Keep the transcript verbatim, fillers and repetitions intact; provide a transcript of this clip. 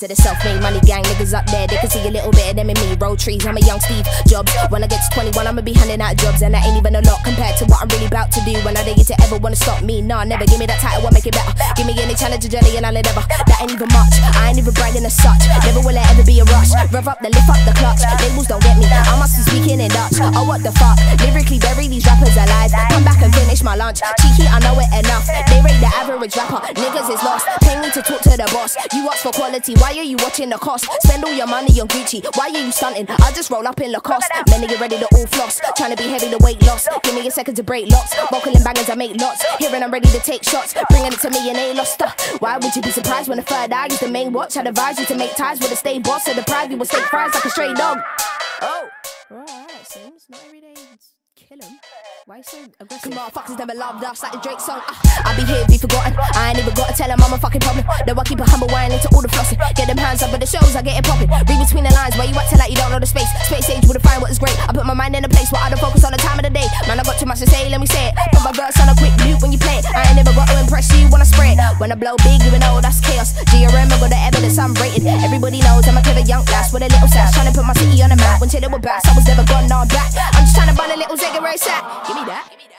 to the self-made money gang. Niggas up there, they can see a little bit of them in me. Roll trees, I'm a young Steve Jobs. When I get to twenty-one, I'ma be handing out jobs, and that ain't even a lot compared to what I'm really about to do. When I dare you to ever wanna stop me, nah, never. Give me that title, what make it better? Give me any challenge, a journey, and I'll endeavor. That ain't even much, I ain't even bragging as such. Never will it ever be a rush. Rev up the lift up the clutch. Labels don't get me, I must be speaking in Dutch. Oh, what the fuck? Lyrically bury these rappers alive. Come back and finish my lunch. Cheeky, I know it enough. They rate the average rapper. Niggas is lost. Pay me to talk to the boss. You watch for quality, why are you watching the cost? Spend all your money on Gucci, why are you stunting? I just roll up in Lacoste. Many get ready to all floss. Trying to be heavy, the weight loss. Give me a second to break locks. Vocal and bangers, I make lots. Hearing I'm ready to take shots. Bringing it to me and ain't lost stuff. Why would you be surprised when the third eye is the main watch? I'd advise you to make ties with a stay boss. So deprive you with steak fries like a stray dog. Oh, alright, Simz. Not every day. Kill him. Why so aggressive? Motherfuckers never loved us like the Drake song. uh, I be here, be forgotten. I ain't even gotta tell them I'm a fucking problem. Though I keep a humble wine into all the flossing. Get them hands up at the shows, I get it popping. Read between the lines, where you acting like you don't know the space. Space age would've find what is great. I put my mind in a place where I don't focus on the time of the day. Man, I got too much to say, let me say it. Put my verse on a quick loop when you play it. I ain't never got to impress you when I spray it. When I blow big, you know that's chaos. G R M, I got the evidence, I'm rated. Everybody knows I'm a clever young lass with a little sass. Trying to put my city on the map. When till it was back, I was never gone, now I'm back. I'm just trying to burn a little zig and race that. Give me that.